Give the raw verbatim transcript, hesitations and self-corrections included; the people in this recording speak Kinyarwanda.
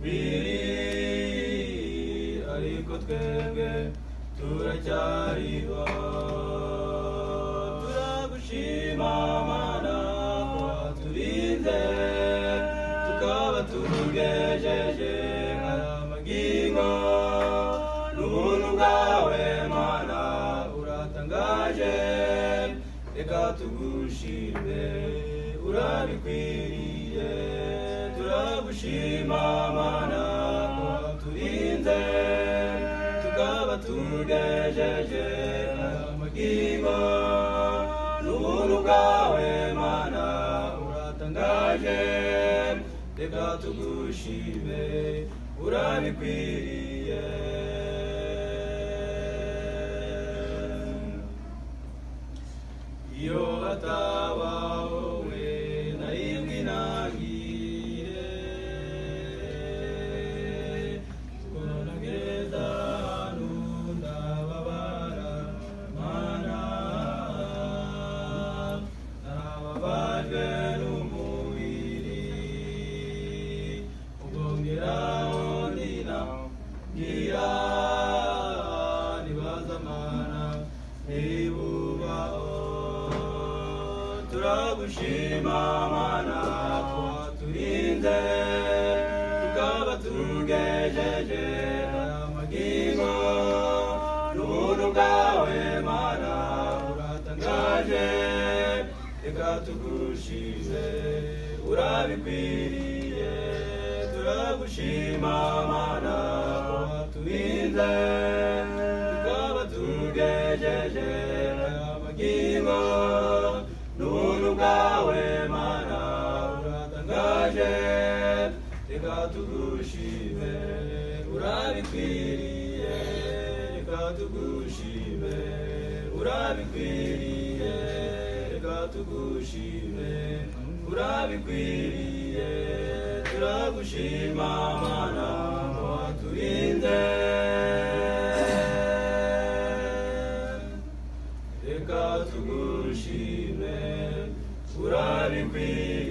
biri ariko twebwe turacyariho turagushima Mana ko waturinze tukaba tugejeje aya magingo n'ubuntu bwawe Mana uratangaje reka tugushime urabikwiriye turagushima Mana ko waturinze tukaba tugejeje aya magingo n'ubuntu bwawe Mana uratangaje reka tugushime urabikwiriye iyo ataba wowe narimwe nagire tukonageza hano ndababara Mana narababajwe n'umubiri ubongeraho ndina ngira nibaza Mana nibubaho turagushima Mana ko waturinze tukaba tugejeje aya magingo n'ubuntu bwawe Mana uratangaje reka tugushime urabikwiriye turagushima Mana ko waturinze tukaba tugejeje aya magingo n'ubuntu bwawe Mana uratangaje reka tugushime urabikwiriye reka tugushime urabikwiriye reka tugushime urabikwiriye turagushima Mana ko waturinze reka tugushime urabikwiriye